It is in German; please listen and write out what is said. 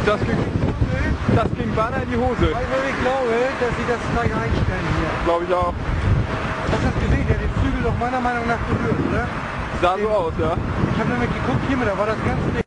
Das ging beinahe in die Hose. Also ich glaube, dass sie das gleich einstellen hier. Glaube ich auch. Hast du das gesehen? Der hat den Zügel doch meiner Meinung nach berührt, oder? Sah so aus, ja. Ich habe nämlich geguckt, hier mit, da war das ganz dicht.